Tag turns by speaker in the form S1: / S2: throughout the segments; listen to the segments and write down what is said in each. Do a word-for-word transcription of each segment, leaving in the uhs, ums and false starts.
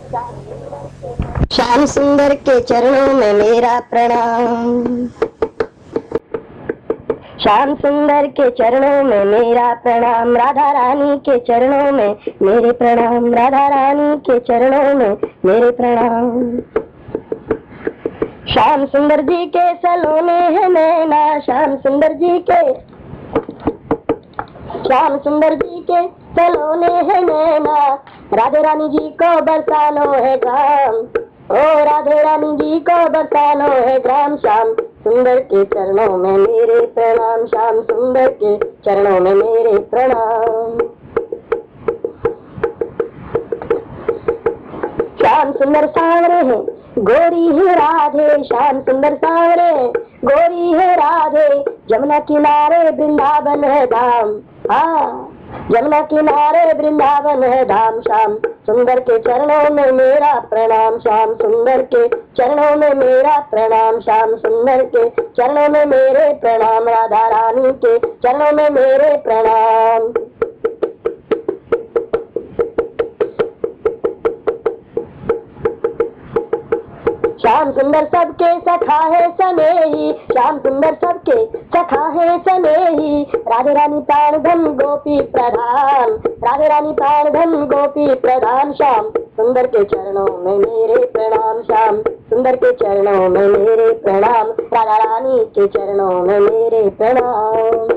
S1: श्याम सुंदर के चरणों में मेरा प्रणाम, श्याम सुंदर के चरणों में मेरा प्रणाम, राधा रानी के चरणों में मेरे प्रणाम, राधा रानी के चरणों में मेरे प्रणाम। श्याम सुंदर जी के सलोने है नैना, श्याम सुंदर जी के श्याम सुंदर जी के सलोने है नैना, राधे रानी जी को बरसानो है ग्राम, ओ राधे रानी जी को बरसानो है ग्राम। श्याम सुंदर के चरणों में मेरे प्रणाम, श्याम सुंदर के चरणों में मेरे प्रणाम। श्याम सुंदर सांवरे हैं गोरी है राधे, श्याम सुंदर सांवरे गोरी है राधे, जमुना किनारे वृंदावन है धाम, हाँ जमुना किनारे वृंदावन है धाम। श्याम सुंदर के चरणों में मेरा प्रणाम, श्याम सुंदर के चरणों में मेरा प्रणाम, श्याम सुंदर के चरणों में मेरे प्रणाम, राधा रानी के चरणों में मेरे प्रणाम। श्याम सुंदर सबके सखा है सनेही, श्याम सुंदर सबके सखा है सनेही, राधे रानी प्राण धन गोपी प्रधान, राधे रानी प्राण धन गोपी प्रधान। श्याम सुंदर के चरणों में मेरे प्रणाम, श्याम सुंदर के चरणों में मेरे प्रणाम, राधा रानी के चरणों में मेरे प्रणाम।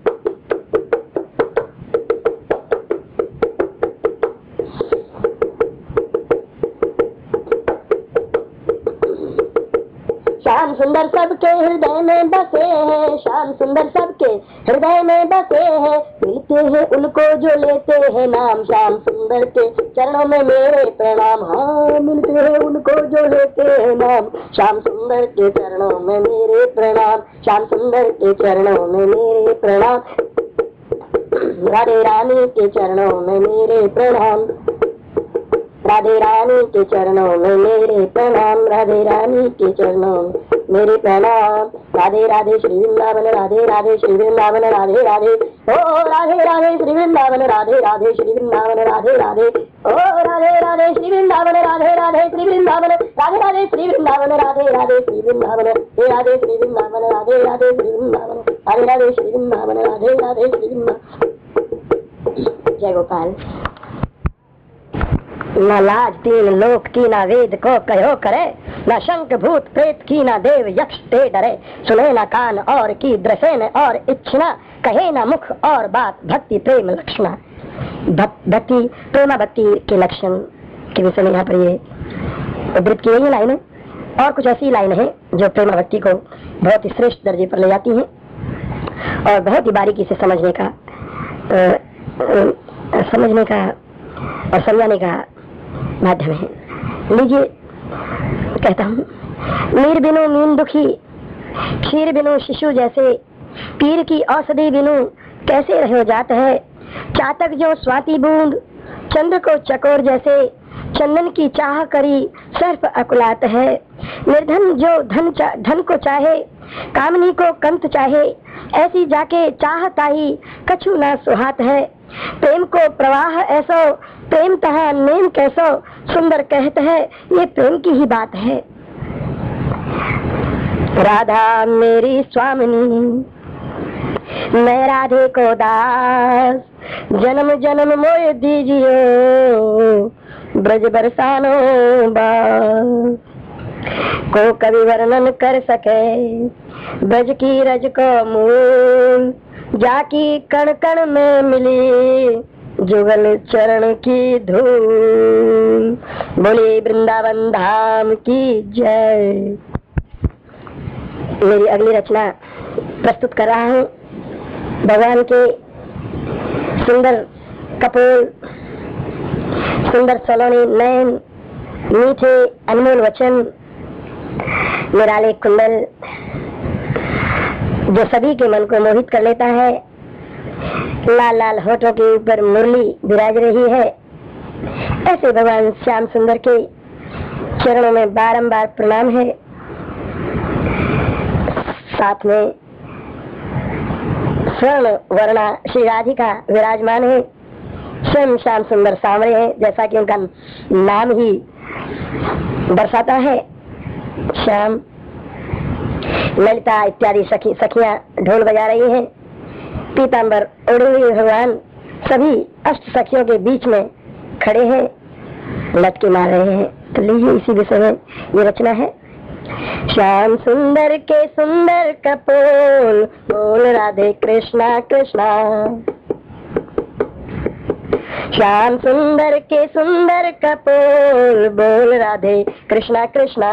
S1: श्याम सुंदर सबके हृदय में बसे हैं, श्याम सुंदर सबके हृदय में बसे हैं, मिलते हैं उनको जो लेते हैं नाम, श्याम सुंदर के चरणों में मेरे प्रणाम, हाँ मिलते हैं उनको जो लेते हैं नाम, श्याम सुंदर के चरणों में मेरे प्रणाम, श्याम सुंदर के चरणों में मेरे प्रणाम, राधे रानी के चरणों में मेरे प्रणाम, राधे रानी के चरणों में मेरे प्रणाम, राधे रानी के चरणों में मेरे प्रणाम। राधे राधे श्री वृंदावन, राधे राधे श्री वृंदावन, राधे राधे ओ राधे राधे श्री वृंदावन, राधे राधे श्री वृंदावन, राधे राधे ओ राधे राधे श्री वृंदावन, राधे राधे श्री वृंदावन, राधे राधे श्री वृंदावन, राधे राधे श्री वृंदावन, हे राधे श्री वृंदावन, राधे राधे श्री वृंदावन, राधे राधे श्री वृंदावन, राधे राधे श्री वृंदावन। जय गोपाल। न लाज तीन लोक की, ना वेद को कहो करे, न शंख भूत प्रेत की, ना देव यक्ष ते डरे, सुने न कान और की दृशे न और इच्छना, कहे न मुख और बात भक्ति प्रेम लक्षणा। भक्ति प्रेमा भक्ति के लक्षण के विषय में यहाँ पर ये उद्धृत की गई लाइन है, और कुछ ऐसी लाइन है जो प्रेमा भक्ति को बहुत ही श्रेष्ठ दर्जे पर ले जाती है और बहुत ही बारीकी से समझने का आ, आ, समझने का और समझाने का माध्यम है। लीजिए कहता हूँ, नीर बिनु मीन दुखी, क्षीर बिनु शिशु जैसे, पीर की औषधि बिनु कैसे रहो जात है, चातक जो स्वाति बूंद चंद्र को चकोर जैसे, चंदन की चाह करी सर्प अकुलात है, निर्धन जो धन धन को चाहे, कामनी को कंत चाहे, ऐसी जाके चाहताही कछु ना सुहात है, प्रेम को प्रवाह ऐसो प्रेम तहा नेम कैसो, सुंदर कहते हैं ये प्रेम की ही बात है। राधा मेरी स्वामिनी, मैं राधे को दास, जन्म जन्म मोह दीजिए ब्रज बरसानो बास, को कभी वर्णन कर सके ब्रज की रज को मूल, जाकी कण कण में मिली जुगल चरण की धूल, बोली वृंदावन धाम की जय। मेरी अगली रचना प्रस्तुत कर रहा हूँ भगवान के सुंदर कपोल, सुंदर सलोनी नयन, मीठे अनमोल वचन, निराले कुंडल जो सभी के मन को मोहित कर लेता है, लाल लाल होठों के ऊपर मुरली विराज रही है, ऐसे भगवान श्याम सुंदर के चरणों में बारंबार प्रणाम है। साथ में स्वर्ण वर्णा श्री राधिका विराजमान है, स्वयं श्याम सुंदर सांवरे हैं, जैसा कि उनका नाम ही दर्शाता है। श्याम, ललिता इत्यादि सखी सखियां ढोल बजा रही हैं, पीतांबर ओढ़े हुए भगवान सभी अष्ट सखियों के बीच में खड़े हैं, लटके मार रहे हैं। तो लीजिए इसी विषय में ये रचना है। श्याम सुंदर के सुंदर कपोल, बोल राधे कृष्णा कृष्णा। श्याम सुंदर के सुंदर कपोल, बोल राधे कृष्णा कृष्णा।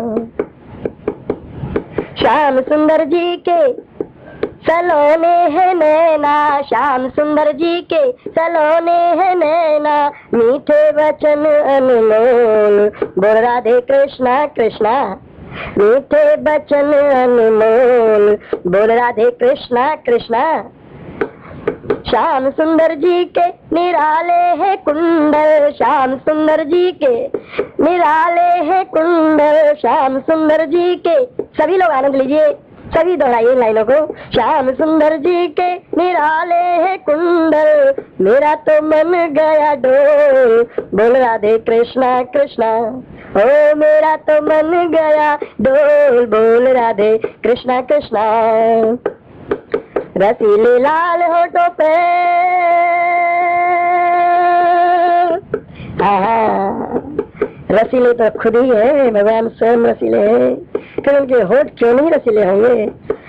S1: श्याम सुंदर जी के सलोने है नैना, श्याम सुंदर जी के सलोने है नैना, मीठे वचन अनमोल, बोल राधे कृष्णा कृष्णा। मीठे वचन अनमोल, बोल राधे कृष्णा कृष्णा। श्याम सुंदर जी के निराले है कुंडल, श्याम सुंदर जी के निराले है कुंडल, श्याम सुंदर जी के। सभी लोग आनंद लीजिए, सभी दोहराइए लाइनों को। श्याम सुंदर जी के निराले है कुंडल, मेरा तो मन गया डोल, बोल राधे कृष्णा कृष्णा। ओ मेरा तो मन गया डोल, बोल राधे कृष्णा कृष्णा। रसीले लाल होठों पे, रसीले तो खुद ही है, भगवान स्वयं रसीले हैं, फिर उनके होठ क्यों नहीं रसीले होंगे।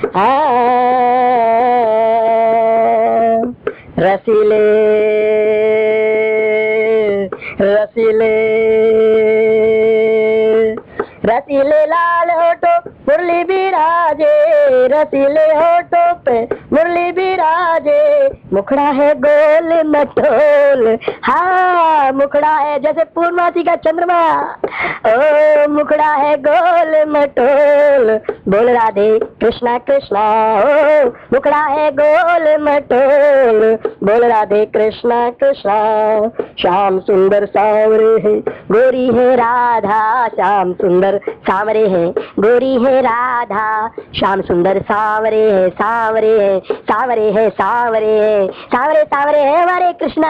S1: रसीले रसीले रसीले लाल होठों मुरली बिराजे, रसीले होठों पे मुरली बिराजे, मुखड़ा है गोल मटोल। हाँ, मुखड़ा है जैसे पूर्णमासी का चंद्रमा, ओ मुखड़ा है गोल मटोल, बोल राधे कृष्णा कृष्णा। ओ मुखड़ा है गोल मटोल, बोल राधे कृष्णा कृष्णा। श्याम सुंदर सांवरे है, गोरी है राधा, श्याम सुंदर सांवरे है, गोरी है राधा, श्याम सुंदर सांवरे है, सांवरे है, सांवरे है, सांवरे है, सांवरे सांवरे है हमारे कृष्णा।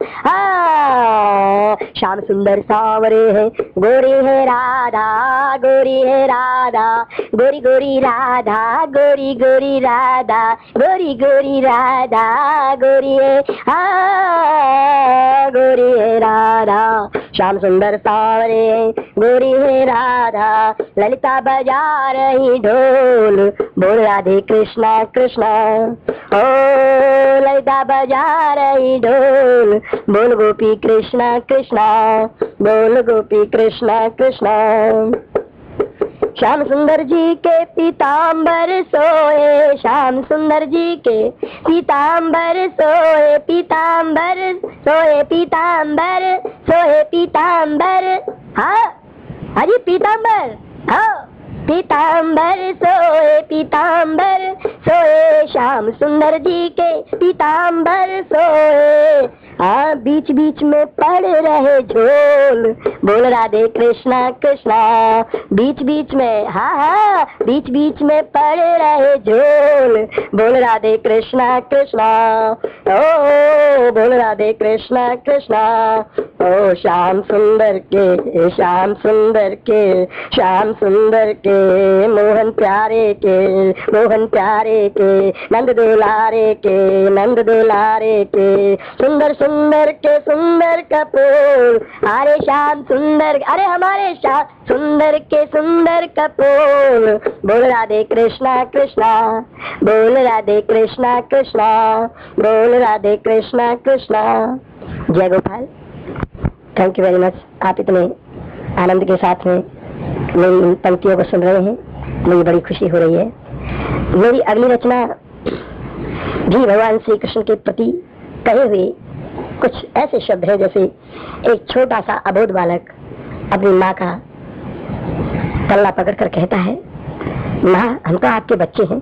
S1: हाँ, श्याम सुंदर सांवरे है, गोरी है राधा, गोरी है राधा, गोरी गोरी राधा, गोरी गोरी राधा, गोरी गोरी राधा, गोरी है, हाँ गोरी है राधा। श्याम सुंदर सांवरे है, गोरी है राधा, ललिता बजा रही ढोल, बोल राधे कृष्णा कृष्णा। ओ ललिता बजा रही ढोल, बोल गोपी कृष्णा कृष्णा, बोल गोपी कृष्णा कृष्णा। श्याम सुंदर जी के पीतांबर सोए, श्याम सुंदर जी के पीतांबर सोए, पीतांबर सोए, पीतांबर सोए, पीतांबर। हाँ अजी पीतांबर, हाँ पीतांबर सोए, पीतांबर सोए, श्याम सुंदर जी के पीतांबर सोए। हाँ बीच बीच में पड़ रहे झोल, बोल राधे कृष्णा कृष्णा। बीच बीच में, हाँ हाँ बीच बीच में पड़ रहे झोल, बोल राधे कृष्णा कृष्णा। ओ बोल राधे कृष्णा कृष्णा। ओ श्याम सुंदर के, श्याम सुंदर के, श्याम सुंदर के, मोहन प्यारे के, मोहन प्यारे के, नंद दुलारे के, नंद दुलारे के, सुंदर सुंदर के सुंदर कपूर। अरे श्याम सुंदर, अरे हमारे श्याम सुंदर के सुंदर कपूर, बोल राधे कृष्णा कृष्णा, बोल राधे कृष्णा कृष्णा, बोल राधे कृष्णा कृष्णा। जय Gopal. Thank you very much. आप इतने आनंद के साथ में मेरी इन पंक्तियों को सुन रहे हैं, मुझे बड़ी खुशी हो रही है। मेरी अगली रचना भी भगवान श्री कृष्ण के प्रति कहे हुए कुछ ऐसे शब्द हैं, जैसे एक छोटा सा अबोध बालक अपनी माँ का पल्ला पकड़ कर कहता है, माँ हम तो आपके बच्चे हैं,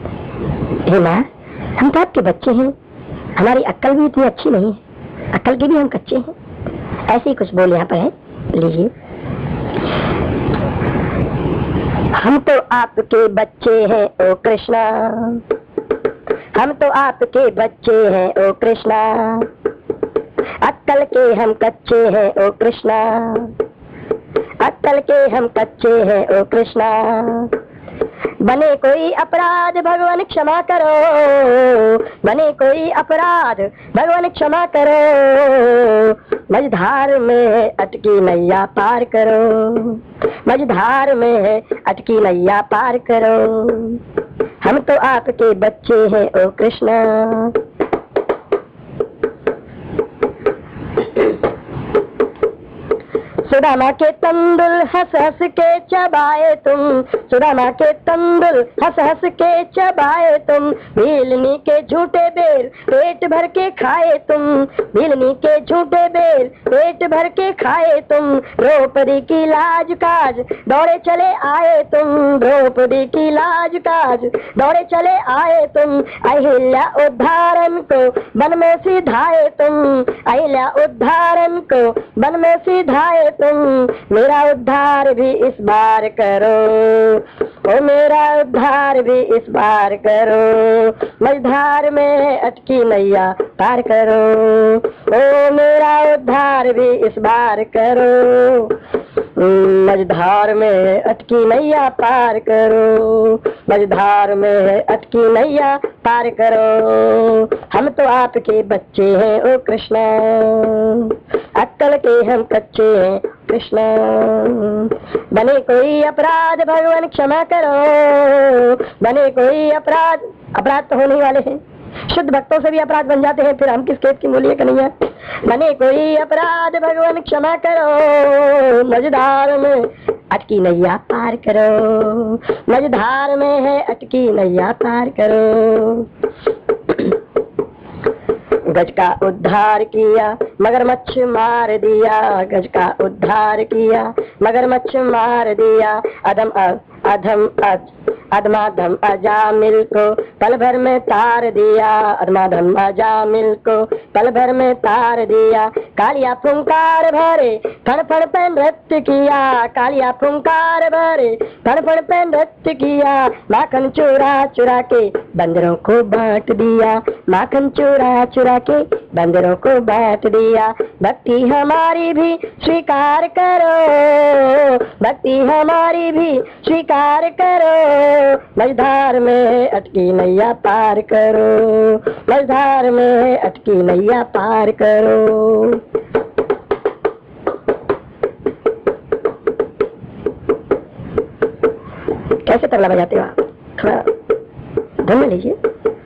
S1: हे माँ हम तो आपके बच्चे हैं, हमारी अक्ल भी इतनी अच्छी नहीं है, अक्ल के भी हम कच्चे हैं। ऐसे ही कुछ बोल यहाँ पर है, लीजिए। हम तो आपके बच्चे हैं ओ कृष्णा, हम तो आपके बच्चे हैं ओ कृष्णा, अक्कल के हम कच्चे हैं ओ कृष्णा, अक्कल के हम कच्चे हैं ओ कृष्णा। बने कोई अपराध भगवान क्षमा करो, बने कोई अपराध भगवान क्षमा करो। मझधार में अटकी नैया पार करो, मझधार में अटकी नैया पार करो। हम तो आपके बच्चे हैं ओ कृष्णा। सुदामा के तंदुल हंस हंस के चबाए तुम, सुदामा के तंदुल हंस हंस के चबाए तुम। भीलनी के झूठे बेर पेट भर के खाए तुम, भीलनी के झूठे बेर पेट भर के खाए तुम। द्रौपदी की लाज काज दौड़े चले आए तुम, द्रौपदी की लाज काज दौड़े चले आए तुम। अहिल्या उद्धारण को वन में सिधाए तुम, अहिल्या उद्धारण को वन में सिधाए तुम। मेरा उद्धार भी इस बार करो, ओ मेरा उद्धार भी इस बार करो। मझधार में अटकी नैया पार करो, ओ मेरा उद्धार भी इस बार करो। मझधार में अटकी नैया पार करो, मझधार में अटकी नैया पार करो। हम तो आपके बच्चे हैं ओ कृष्णा, अक्कल के हम कच्चे हैं कृष्णा। बने कोई अपराध भगवान क्षमा करो, बने कोई अपराध, अपराध तो होने वाले हैं, शुद्ध भक्तों से भी अपराध बन जाते हैं, फिर हम किस खेत की मूल्य कन्हैया। बने कोई अपराध भगवान क्षमा करो, मझधार में अटकी नैया पार करो, मझधार में है अटकी नैया पार करो। गज का उद्धार किया मगरमच्छ मार दिया, गज का उद्धार किया मगरमच्छ मार दिया। अधम अधम अध अधमाधम अजामिल को पल भर में तार दिया, अधमाधम अजामिल को पल भर में तार दिया। कालिया फुंकार भरे फड़ फड़ पे नृत्य किया, कालिया फुंकार भरे फड़ फड़ पे नृत्य किया। माखन चुरा चुरा के बंदरों को बांट दिया, माखन चुरा चुरा के बंदरों को बांट दिया। भक्ति हमारी भी स्वीकार करो, भक्ति हमारी भी स्वीकार करो। मझधार में अटकी नैया पार करो, मझधार में अटकी नैया पार करो। कैसे तबला बजाते हो आप? थोड़ा धम में लीजिए।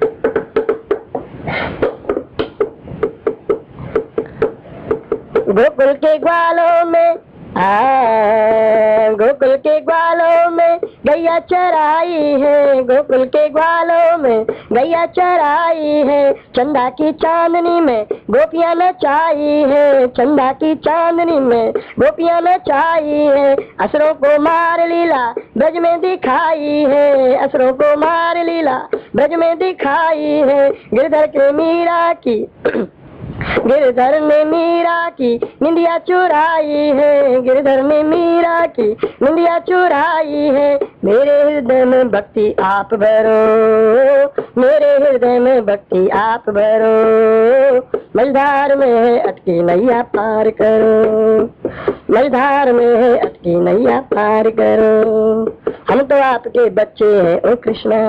S1: गोकुल के ग्वालों में आ, गोकुल के ग्वालों में गैया चराई है, गोकुल के ग्वालों में गैया चराई है। चंदा की चांदनी में गोपियां नचाई है, चंदा की चांदनी में गोपियां नचाई है। असुरों को मार लीला ब्रज में दिखाई है, असुरों को मार लीला ब्रज में दिखाई है। गिरधर के मीरा की गिरधर ने मीरा की निंदिया चुराई है, गिरधर ने मीरा की निंदिया चुराई है। मेरे हृदय में भक्ति आप भरो, मेरे हृदय में भक्ति आप भरो। मझधार में अटकी नैया पार करो, मझधार में अटकी नैया पार करो। हम तो आपके बच्चे हैं ओ कृष्णा।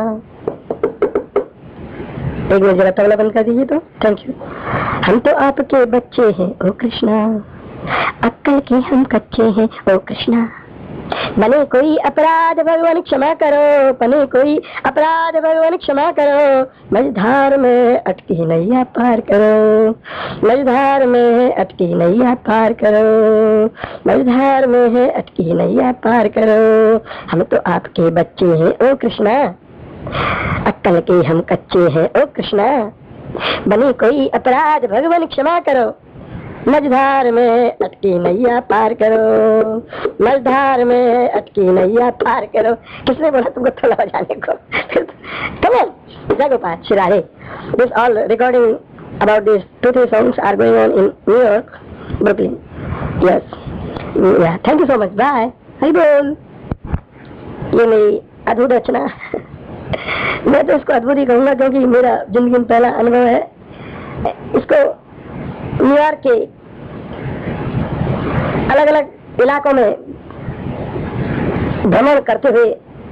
S1: एक मिनट जरा तबला बंद कर दीजिए तो, थैंक यू। हम तो आपके बच्चे हैं ओ कृष्णा, अक्कल के हम कच्चे हैं ओ कृष्णा। बने कोई अपराध भगवान क्षमा करो, बने कोई अपराध भगवान क्षमा करो। मझधार में अटकी नैया पार करो, मझधार में अटकी नैया पार करो, मझधार में है अटकी नैया पार करो। हम तो आपके बच्चे हैं ओ कृष्णा, अक्कल के हम कच्चे हैं ओ कृष्णा। बनी कोई अपराध भगवान क्षमा करो, मझधार में अटकी नैया पार करो, मझधार में अटकी नैया पार करो। किसने बोला तुमको थोड़ा बजाने को? Come on, जय Gopal शिरारे। This all recording about these two three songs are going on in New York, Brooklyn. Yes, yeah. Thank you so much. Bye. Hari बोल। ये मेरी अद्भुत रचना, मैं तो इसको अद्भुत ही कहूँगा क्योंकि मेरा जिंदगी में पहला अनुभव है। इसको न्यूयॉर्क के अलग अलग इलाकों में भ्रमण करते हुए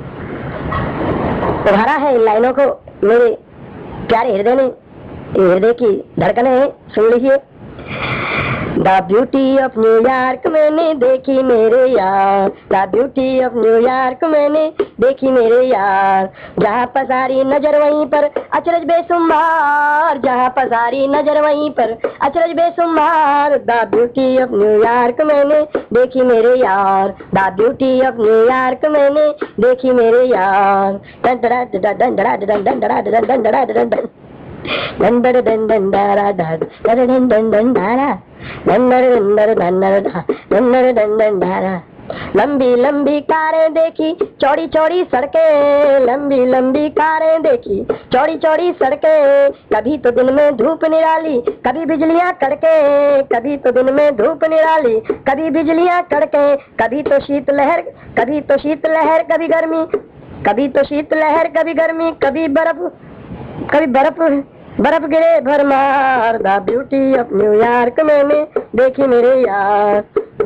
S1: उभारा है इन लाइनों को मेरे प्यारे हृदय ने, हृदय की धड़कने हैं, सुन लीजिए। द ब्यूटी ऑफ न्यूयॉर्क मैंने देखी मेरे यार, द ब्यूटी ऑफ न्यूयॉर्क मैंने देखी मेरे यार, जहाँ पसारी नजर वहीं पर अचरज बेसुमार, जहाँ पसारी नजर वहीं पर अचरज बेसुमार, द ब्यूटी ऑफ न्यूयॉर्क मैंने देखी मेरे यार, द ब्यूटी ऑफ न्यूयॉर्क मैंने देखी मेरे यार। डन डरा डन डन डरा डन डन डरा डन डन डरा डन डन डन डन डन डन डरा डन डन डन डन डरा डन डन डन डन डन डन डरा। लंबी लंबी कारें देखी, चौड़ी चौड़ी सड़कें, लंबी लंबी कारें देखी, चौड़ी चौड़ी सड़कें, कभी तो दिन में धूप निराली, कभी बिजलियां कड़के, कभी तो दिन में धूप निराली, कभी बिजलियां कड़के, कभी तो शीतलहर, कभी तो शीतलहर, कभी गर्मी, कभी तो शीतलहर, कभी गर्मी, कभी बर्फ, कभी बर्फ बर्फ गिरे भरमार, द ब्यूटी ऑफ न्यूयॉर्क मैंने देखी मेरे यार।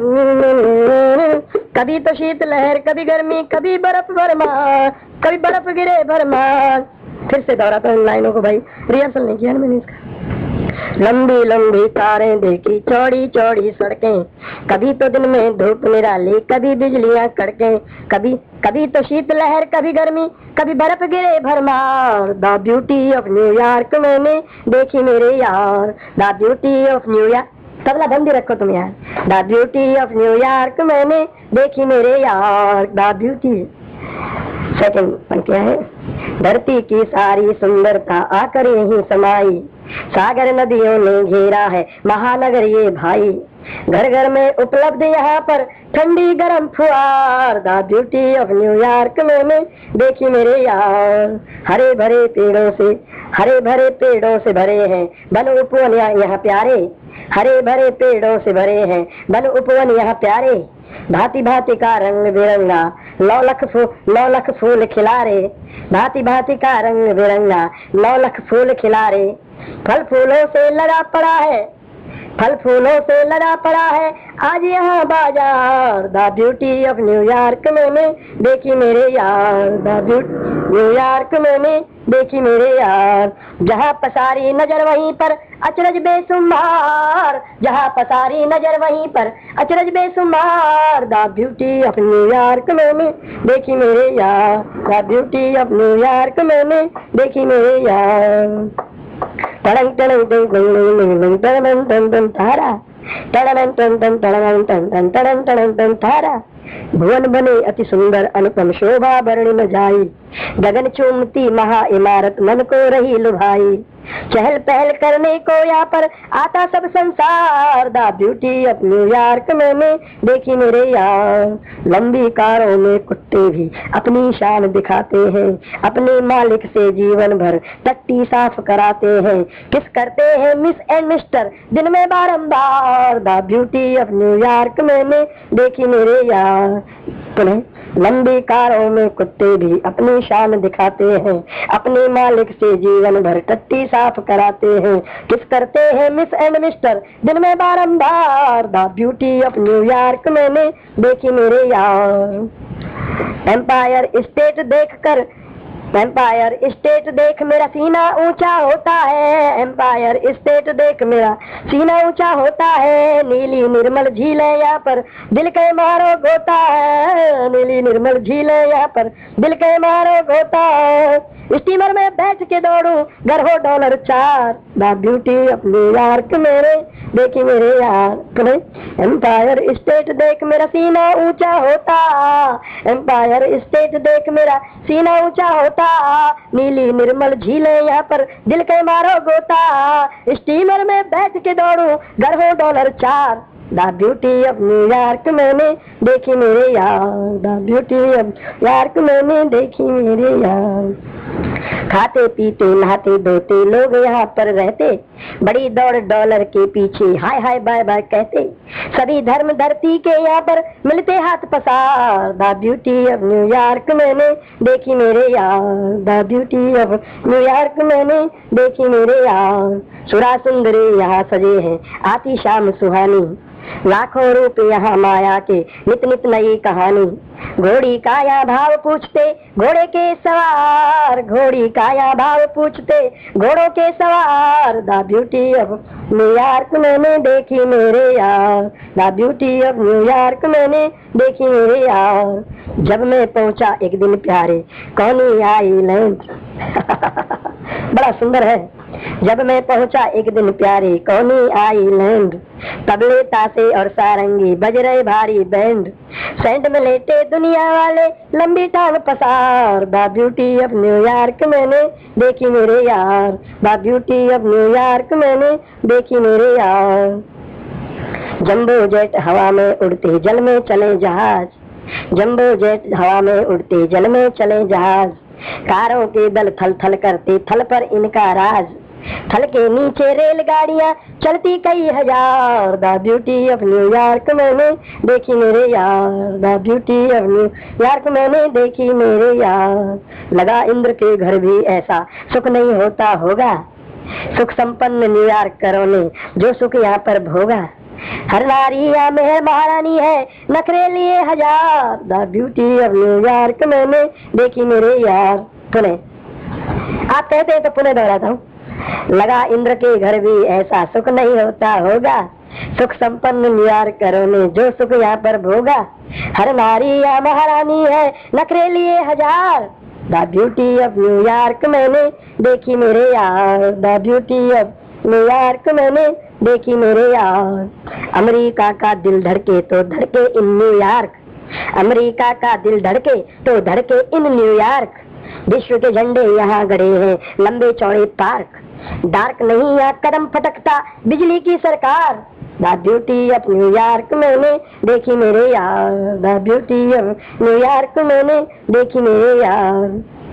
S1: कभी तो शीतलहर, कभी गर्मी, कभी बर्फ भरमार, कभी बर्फ गिरे भरमार। फिर से दोहराता हूँ इन लाइनों को भाई, रिहर्सल नहीं किया ना मैंने इसका। लंबी लंबी कारें देखी, चौड़ी चौड़ी सड़कें, कभी तो दिन में धूप निराली, कभी बिजलियां कड़के, कभी कभी तो शीतलहर, कभी गर्मी, कभी बर्फ गिरे भरमार, द ब्यूटी ऑफ न्यूयॉर्क मैंने देखी मेरे यार, द ब्यूटी ऑफ न्यूयॉर्क। तबला बंद ही रखो तुम यार। द ब्यूटी ऑफ न्यूयॉर्क मैंने देखी मेरे यार, द ब्यूटी। सेकंड पंक्तियां है। धरती की सारी सुंदरता आकर यहीं समाई, सागर नदियों ने घेरा है महानगर ये भाई, घर घर में उपलब्ध यहाँ पर ठंडी गर्म फुहार, द ब्यूटी ऑफ न्यूयॉर्क मैंने देखी मेरे यार। हरे भरे पेड़ों से, हरे भरे पेड़ों से भरे हैं वन उपवन यहाँ प्यारे, हरे भरे पेड़ों से भरे हैं वन उपवन यहाँ प्यारे, भांति भांति का रंग बिरंगा नौ लख फूल, नौ लख फूल खिला रे, भांति भांति का रंग बिरंगा नौ लख फूल खिला रे, फल फूलों से लड़ा पड़ा है, फल फूलों से लड़ा पड़ा है आज यहाँ बाजार, द ब्यूटी ऑफ न्यूयॉर्क मैंने देखी मेरे यार, द ब्यूटी न्यूयॉर्क मैंने देखी मेरे यार, जहाँ पसारी नजर वहीं पर अचरज बेसुमार, जहाँ पसारी नजर वहीं पर अचरज बेसुमार, द ब्यूटी ऑफ न्यूयॉर्क मैंने देखी मेरे यार, द ब्यूटी ऑफ न्यूयॉर्क मैंने देखी मेरे यार। टड़ंग टड़ंग टंग टंग टड़ंग टंग टंग तारा, टड़ंग टंग टंग टड़ंग टंग टंग टड़ंग टंग टंग तारा, भुवन बने अति सुंदर अनुपम शोभा बरणी न जाई, गगन चूमती महा इमारत मन को रही लुभाई, चहल पहल करने को यहाँ पर आता सब संसार, द ब्यूटी ऑफ न्यूयॉर्क मैंने देखी मेरे यार। लंबी कारों में कुत्ते भी अपनी शान दिखाते हैं, अपने मालिक से जीवन भर टट्टी साफ कराते हैं, किस करते हैं मिस एंड मिस्टर दिन में बारंबार, द ब्यूटी ऑफ न्यूयॉर्क मैंने देखी मेरे यार। पुनः लंबी कारों में कुत्ते भी अपनी शान दिखाते हैं, अपने मालिक से जीवन भर टट्टी साफ कराते हैं, किस करते हैं मिस एंड मिस्टर दिन में बारंबार, द ब्यूटी ऑफ न्यूयॉर्क मैंने देखी मेरे यार। एम्पायर स्टेट देखकर, एम्पायर स्टेट देख मेरा सीना ऊंचा होता है, एम्पायर स्टेट देख मेरा सीना ऊंचा होता है, नीली निर्मल झील है यहाँ पर दिल के मारो गोता है, नीली निर्मल झील है यहाँ पर दिल के मारो गोता है, स्टीमर में बैठ के दौड़ू घर हो डॉलर चार, द ब्यूटी ऑफ न्यूयॉर्क मेरे देखी मेरे यार। एम्पायर स्टेट देख मेरा सीना ऊंचा होता, एम्पायर स्टेट देख मेरा सीना ऊंचा होता, नीली निर्मल झील है यहाँ पर दिल के मारो गोता, स्टीमर में बैठ के दौड़ू घर हो डॉलर चार, द ब्यूटी ऑफ न्यूयॉर्क मैंने देखी मेरे यार, द ब्यूटी ऑफ न्यूयॉर्क मैंने देखी मेरे यार। खाते पीते नहाते धोते लोग यहाँ पर रहते, बड़ी दौड़ डॉलर के पीछे हाय हाय बाय बाय कहते, सभी धर्म धरती के यहाँ पर मिलते हाथ पसार, द ब्यूटी ऑफ न्यूयॉर्क मैंने देखी मेरे यार, द ब्यूटी ऑफ न्यूयॉर्क मैंने देखी मेरे यार। सुरा सुंदरी यहाँ सजे हैं आती शाम सुहानी, लाखों रूप यहाँ माया के, नित नित नई कहानी। घोड़ी काया भाव पूछते घोड़े के सवार, घोड़ी काया भाव पूछते घोड़ों के सवार। द ब्यूटी ऑफ न्यूयॉर्क मैंने देखी मेरे यार, द ब्यूटी ऑफ न्यूयॉर्क मैंने देखी मेरे यार। जब मैं पहुंचा एक दिन प्यारे कौनी आइलैंड बड़ा सुंदर है। जब मैं पहुंचा एक दिन प्यारे कौनी आइलैंड, तबले तासे और सारंगी बज रहे भारी बैंड। सैंड में लेटे दुनिया वाले लंबी टांग पसार। द ब्यूटी ऑफ न्यूयॉर्क मैंने देखी मेरे यार, द ब्यूटी ऑफ न्यूयॉर्क मैंने देखी मेरे यार। जंबो जेट हवा में उड़ते जल में चले जहाज, जंबो जेट हवा में उड़ते जल में चले जहाज। कारों के दल थल थल करते थल पर इनका राज, थल के नीचे रेलगाड़ियां चलती कई हजार। द ब्यूटी ऑफ न्यूयॉर्क मैंने देखी मेरे यार, द ब्यूटी ऑफ न्यूयॉर्क मैंने देखी मेरे यार। लगा इंद्र के घर भी ऐसा सुख नहीं होता होगा, सुख संपन्न न्यूयॉर्करों ने जो सुख यहाँ पर भोगा। हर नारी या मेहर महारानी है नखरे लिए हजार। द ब्यूटी ऑफ न्यूयॉर्क मैंने देखी मेरे यार। पुणे आप कहते हैं तो पुणे दोहराता हूँ। लगा इंद्र के घर भी ऐसा सुख नहीं होता होगा, सुख संपन्न न्यूयॉर्करों ने जो सुख यहाँ पर भोगा। हर नारी या महारानी है नखरे लिए हजार। द ब्यूटी ऑफ न्यूयॉर्क मैंने देखी मेरे यार, द ब्यूटी ऑफ न्यूयॉर्क मैंने देखी मेरे यार। अमेरिका का दिल धड़के तो धड़के इन न्यूयॉर्क, अमेरिका का दिल धड़के तो धड़के इन न्यूयॉर्क। विश्व के झंडे यहाँ गड़े हैं लंबे चौड़े पार्क, डार्क नहीं यहाँ कदम फटकता बिजली की सरकार। द ब्यूटी ऑफ न्यूयॉर्क मैंने देखी मेरे यार, द ब्यूटी ऑफ न्यूयॉर्क मैंने देखी मेरे यार।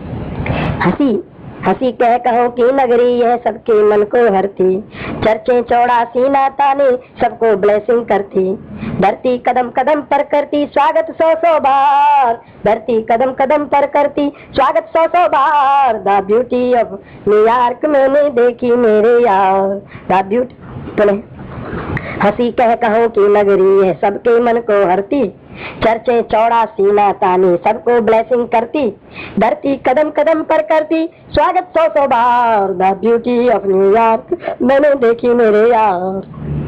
S1: हंसी हंसी कह कहो की नगरी है सबके मन को हरती, चर्चे चौड़ा सीना ताने सबको ब्लेसिंग करती। धरती कदम कदम पर करती स्वागत सौ सौ बार, धरती कदम कदम पर करती स्वागत सौ सौ बार। द ब्यूटी ऑफ न्यूयॉर्क मैंने देखी मेरे यार, द ब्यूटी। हंसी कह कहो की नगरी है सबके मन को हरती, चर्चे चौड़ा सीना ताने सबको ब्लेसिंग करती। धरती कदम कदम पर करती स्वागत सौ सौ बार। द ब्यूटी ऑफ न्यूयॉर्क मैंने देखी मेरे यार।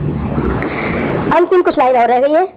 S1: अंतिम कुछ लाइन और रह गई है।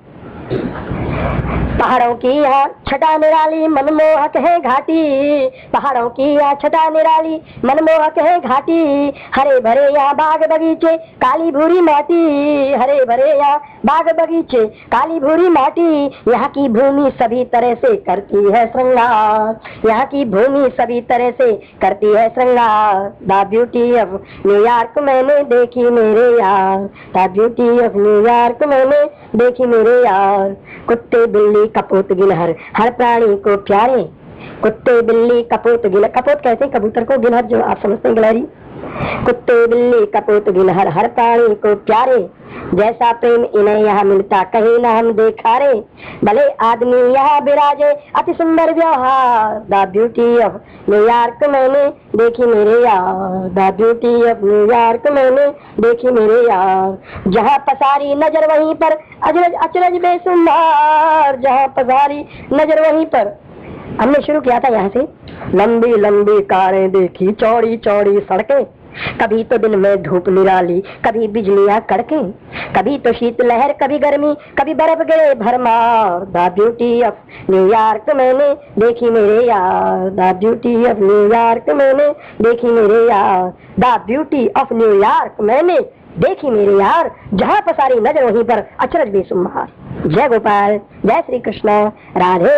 S1: पहाड़ों की यहाँ छटा निराली मनमोहक है घाटी, पहाड़ों की यहाँ छटा निराली मनमोहक है घाटी। हरे भरे यहाँ बाग बगीचे काली भूरी माटी, हरे भरे यहाँ बाग बगीचे काली भूरी माटी। यहाँ की भूमि सभी तरह से करती है श्रृंगार, यहाँ की भूमि सभी तरह से करती है श्रृंगार। द ब्यूटी ऑफ न्यूयॉर्क मैंने देखी मेरे यार, द ब्यूटी ऑफ न्यूयॉर्क मैंने देखी मेरे यार। कुत्ते बिल्ली कपूत गिनहर हर प्राणी को प्यारे, कुत्ते बिल्ली कपूत गिनहर, कपूत कहते हैं कबूतर को, गिनहर जो आप समझते हैं गिलहरी। कुत्ते बिल्ली कपूत गिनहर हर प्राणी को प्यारे, जैसा प्रेम इन्हें यहाँ मिलता कहीं ना हम देखा रे। भले आदमी यहाँ विराजे अति सुंदर व्यवहार। द ब्यूटी ऑफ न्यूयॉर्क मैंने देखी मेरे यार, द ब्यूटी ऑफ न्यूयॉर्क मैंने देखी मेरे यार। जहाँ पसारी नजर वहीं पर अचरज अचरज बेसुमार, जहाँ पसारी नजर वहीं पर। हमने शुरू किया था यहाँ से। लंबी लंबी कारें देखी चौड़ी चौड़ी सड़कें, कभी तो दिन में धूप निराली कभी बिजलियां कड़के, कभी तो शीत लहर कभी गर्मी कभी बर्फ गिरे भरमार। द ब्यूटी ऑफ न्यूयॉर्क मैंने देखी मेरे यार, द ब्यूटी ऑफ न्यूयॉर्क मैंने देखी मेरे यार। द ब्यूटी ऑफ न्यूयॉर्क मैंने देखी मेरे यार, जहाँ पसारी नजर वहीं पर अचरज बेसुमार। जय गोपाल, जय श्री कृष्ण, राधे।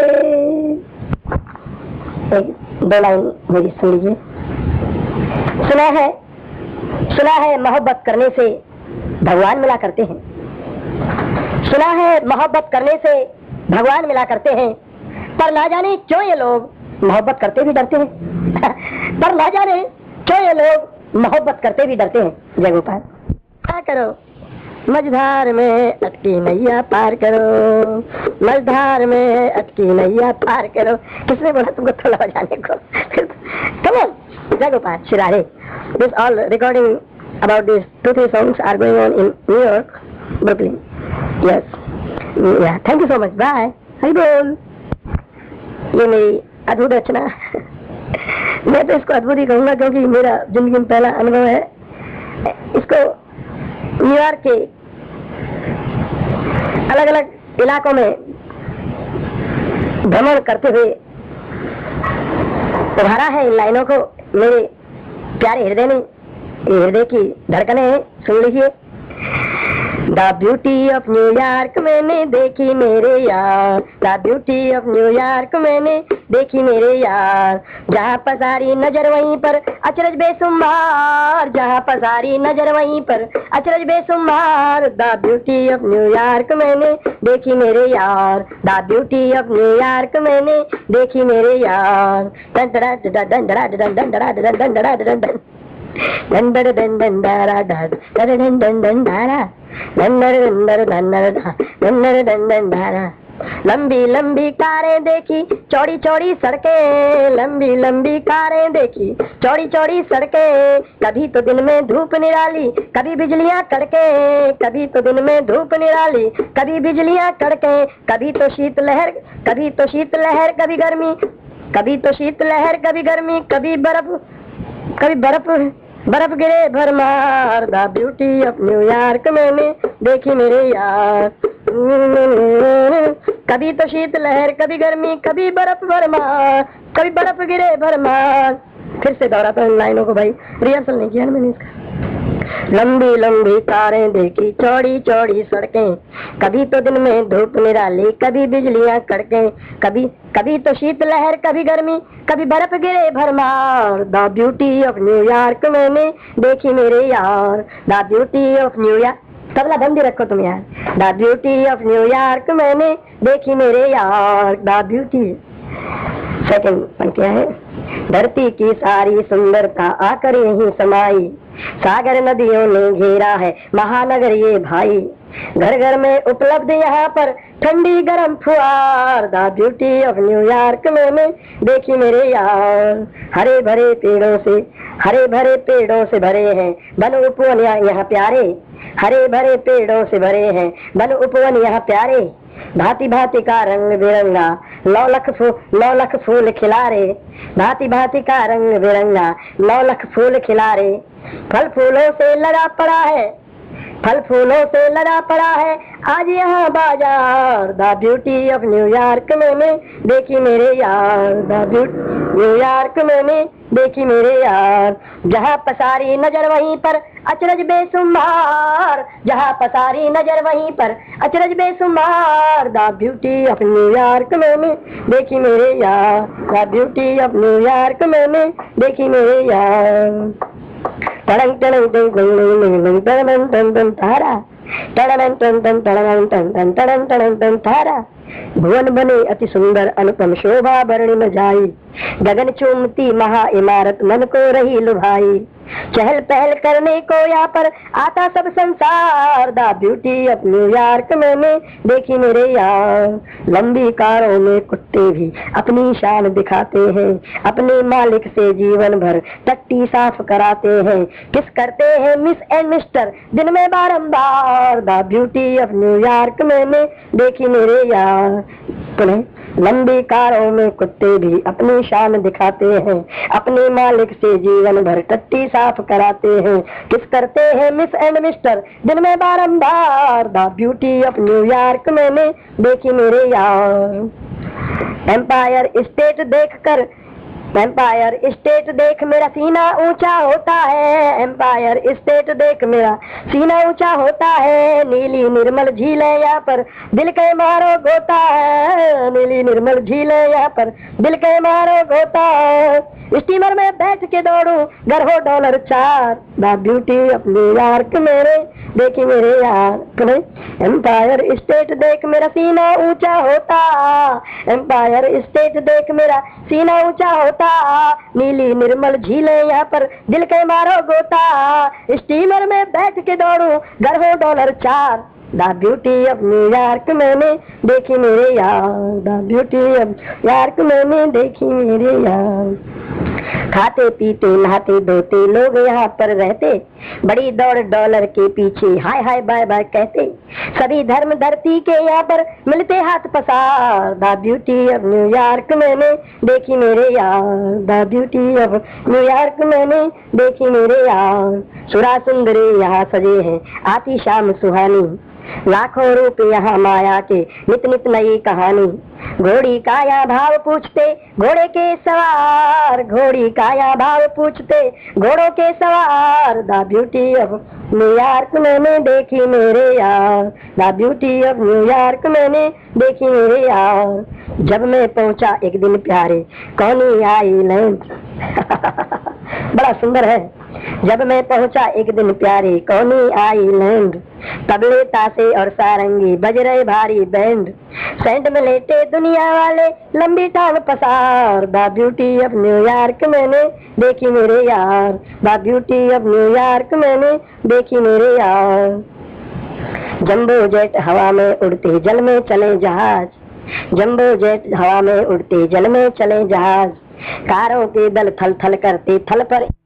S1: एक दो लाइन मेरी सुन लीजिए। सुना है सुना है मोहब्बत करने से भगवान मिला करते हैं, सुना है मोहब्बत करने से भगवान मिला करते हैं। पर ना जाने क्यों ये लोग मोहब्बत करते भी डरते हैं पर ना जाने क्यों ये लोग मोहब्बत करते भी डरते हैं। जय गोपाल। क्या करो मझधार में अटकी नैया पार करो, मझधार में अटकी नैया पार करो। किसने बोला तुमको थोड़ा बजाने को? Come on. Jai Gopal, Shri Radhe. This all recording about these two three songs are going on in New York, Brooklyn. Yes, thank you so much, bye, Hari बोल। ये मेरी अद्भुत रचना, मैं तो इसको अद्भुत ही कहूँगा क्योंकि मेरा जिंदगी में पहला अनुभव है। इसको न्यूयॉर्क के अलग अलग इलाकों में भ्रमण करते हुए उभारा है इन लाइनों को मेरे प्यारे हृदय ने, ये हृदय की धड़कने हैं, सुन लीजिए। द ब्यूटी ऑफ न्यूयॉर्क मैंने देखी मेरे यार, द ब्यूटी ऑफ न्यूयॉर्क मैंने देखी मेरे यार, जहाँ पसारी नजर वहीं पर अचरज बेसुमार, जहाँ पसारी नजर वहीं पर अचरज बेसुमार, द ब्यूटी ऑफ न्यूयॉर्क मैंने देखी मेरे यार, द ब्यूटी ऑफ न्यूयॉर्क मैंने देखी मेरे यार। डन डरा डन डन डरा डन डन डरा डन डन डरा डन डन डन डन डन डन डरा डन डन डन डन डरा डन डन डन डन डन डरा। लंबी लंबी कारें देखी, चौड़ी चौड़ी सड़कें, लंबी लंबी कारें देखी, चौड़ी चौड़ी सड़कें, कभी तो दिन में धूप निराली, कभी बिजलियां कड़के, कभी तो दिन में धूप निराली, कभी बिजलियां कड़के, कभी तो शीतलहर, कभी तो शीतलहर, कभी गर्मी, कभी तो शीतलहर, कभी गर्मी, कभी बर्फ, कभी बर्फ बर्फ गिरे भरमार, द ब्यूटी ऑफ न्यूयॉर्क मैंने देखी मेरे यार। कभी तो शीतलहर, कभी गर्मी, कभी बर्फ भरमार, कभी बर्फ गिरे भरमार। फिर से दोहराता हूँ इन लाइनों को भाई, रिहर्सल नहीं किया ना मैंने इसका। लंबी लंबी कारें देखी, चौड़ी चौड़ी सड़कें, कभी तो दिन में धूप निराली, कभी बिजलियां कड़के, कभी कभी तो शीतलहर, कभी गर्मी, कभी बर्फ गिरे भरमार, द ब्यूटी ऑफ न्यूयॉर्क मैंने देखी मेरे यार, द ब्यूटी ऑफ न्यूयॉर्क। तबला बंद ही रखो तुम यार। द ब्यूटी ऑफ न्यूयॉर्क मैंने देखी मेरे यार, द ब्यूटी। सेकंड पंक्तियां है। धरती की सारी सुंदरता आकर यहीं समाई, सागर नदियों ने घेरा है महानगर ये भाई, घर घर में उपलब्ध यहाँ पर ठंडी गर्म फुहार, द ब्यूटी ऑफ न्यूयॉर्क मैंने देखी मेरे यार। हरे भरे पेड़ों से हरे भरे पेड़ों से भरे हैं वन उपवन यहाँ प्यारे, हरे भरे पेड़ों से भरे हैं वन उपवन यहाँ प्यारे, भांति भांति का रंग बिरंगा नौ लख फूल नौ लख फूल खिला रे, भांति भांति का रंग बिरंगा नौ लख फूल खिला रे, फल फूलों से लदा पड़ा है, फल फूलों से लदा पड़ा है आज यहाँ बाजार, द ब्यूटी ऑफ न्यूयॉर्क मैंने देखी मेरे यार, द ब्यूटी न्यूयॉर्क मैंने देखी मेरे यार, जहाँ पसारी नजर वहीं पर अचरज बेसुमार, जहाँ पसारी नजर वहीं पर अचरज बेसुमार, द ब्यूटी ऑफ न्यूयॉर्क मैंने देखी मेरे यार, द ब्यूटी ऑफ न्यूयॉर्क मैंने देखी मेरे यार। टड़ंग टड़ंग टंग टंग टड़ंग टंग टंग तारा, टड़ंग टंग टंग टड़ंग टंग टंग टड़ंग टड़ंग टंग तारा, भुवन बने अति सुंदर अनुपम शोभा वर्णि न जाई, गगन चूमती महा इमारत मन को रही लुभाई, चहल पहल करने को यहाँ पर आता सब संसार, द ब्यूटी ऑफ न्यूयॉर्क मैंने देखी मेरे यार। लंबी कारों में कुत्ते भी अपनी शान दिखाते हैं, अपने मालिक से जीवन भर टट्टी साफ कराते हैं, किस करते हैं मिस एंड मिस्टर दिन में बारंबार, द ब्यूटी ऑफ न्यूयॉर्क मैंने देखी मेरे यार। पुनः लंबी कारों में कुत्ते भी अपनी शान दिखाते हैं, अपने मालिक से जीवन भर टट्टी साफ कराते हैं, किस करते हैं मिस एंड मिस्टर दिन में बारंबार, द ब्यूटी ऑफ न्यूयॉर्क मैंने देखी मेरे यार। एम्पायर स्टेट देखकर एम्पायर स्टेट देख मेरा सीना ऊंचा होता है, एम्पायर स्टेट देख मेरा सीना ऊंचा होता है, नीली निर्मल झील है यहाँ पर दिल के मारो गोता है, नीली निर्मल झील है यहाँ पर दिल के मारो गोता है, स्टीमर में बैठ के दौड़ू घर हो डॉलर चार, द ब्यूटी ऑफ न्यूयॉर्क मेरे देखी मेरे यार। एम्पायर स्टेट देख मेरा सीना ऊंचा होता, एम्पायर स्टेट देख मेरा सीना ऊंचा होता, नीली निर्मल झीलें यहाँ पर दिल के मारो गोता, स्टीमर में बैठ के दौड़ू घर हो डॉलर चार, द ब्यूटी ऑफ न्यूयॉर्क मैंने देखी मेरे यार, द ब्यूटी ऑफ न्यूयॉर्क मैंने देखी मेरे यार। खाते पीते नहाते धोते लोग यहाँ पर रहते, बड़ी दौड़ डॉलर के पीछे हाय हाय बाय बाय कहते, सभी धर्म धरती के यहाँ पर मिलते हाथ पसार। द ब्यूटी ऑफ न्यूयॉर्क मैंने देखी मेरे यार, द ब्यूटी ऑफ न्यूयॉर्क मैंने देखी मेरे यार। सुरा सुंदरी यहाँ सजे हैं आती शाम सुहानी, लाखों रूप यहाँ माया के नित नित नई कहानी। घोड़ी काया भाव पूछते घोड़े के सवार, घोड़ी काया भाव पूछते घोड़ों के सवार। द ब्यूटी ऑफ न्यूयॉर्क मैंने देखी मेरे यार, द ब्यूटी ऑफ न्यूयॉर्क मैंने देखी मेरे यार। जब मैं पहुंचा एक दिन प्यारे कौनी आइलैंड बड़ा सुंदर है। जब मैं पहुंचा एक दिन प्यारे कौनी आइलैंड, तबले तासे और सारंगी बज रहे भारी बैंड। सेंट में लेटे दुनिया वाले लंबी टांग पसार। द ब्यूटी ऑफ न्यूयॉर्क मैंने देखी मेरे यार, द ब्यूटी ऑफ न्यूयॉर्क मैंने देखी मेरे यार। जंबो जेट हवा में उड़ते जल में चले जहाज, जंबो जेट हवा में उड़ते जल में चले जहाज। कारों के दल थल थल करते थल पर